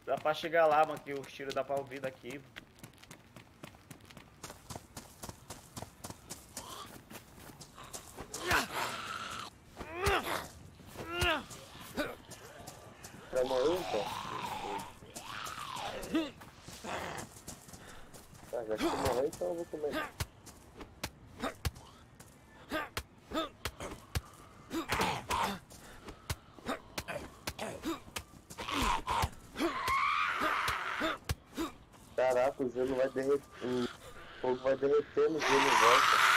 Dá pra chegar lá, mano, que os tiros dá pra ouvir daqui. Vai morrer então? Tá, já que você morreu, então eu vou comer. Caraca, o gelo vai derreter. O fogo vai derreter no gelo em volta.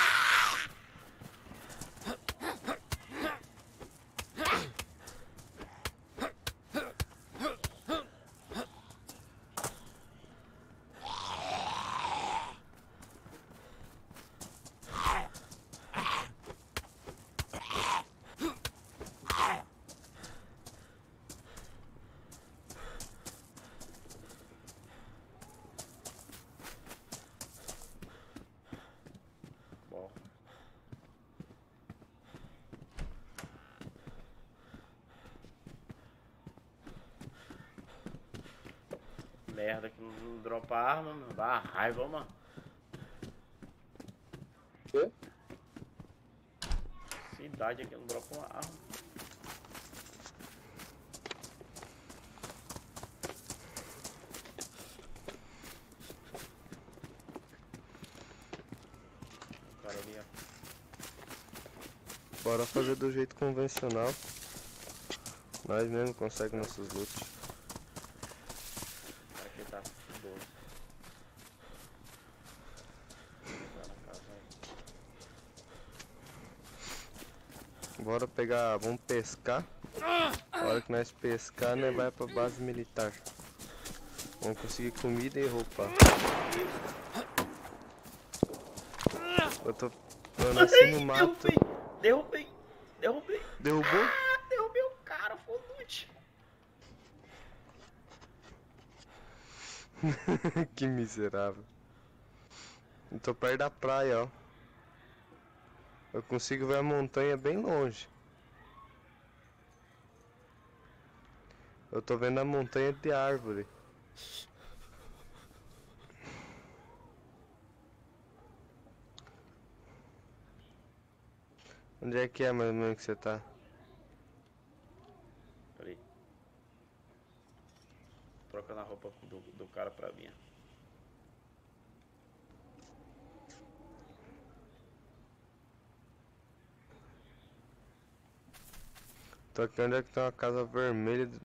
Bom. Merda que não dropa arma, mano. Dá raiva, mano. Quê? Cidade aqui não dropa uma arma. O cara ali, ó. Bora fazer do jeito convencional. Nós mesmo conseguimos nossos loot. Aqui tá boa. Tá na casa aí. Bora pegar, vamos pescar. Na hora que nós pescar, nós vai pra base militar. Vamos conseguir comida e roupa. Eu nasci no mato. Derrubei. Derrubou? Ah, derrubei o cara, foi loot. Que miserável. Eu tô perto da praia, ó. Eu consigo ver a montanha bem longe. Eu tô vendo a montanha de árvore. Onde é que é mais ou menos que você tá? Peraí. Trocando a roupa do cara pra mim. Tô aqui onde é que tem uma casa vermelha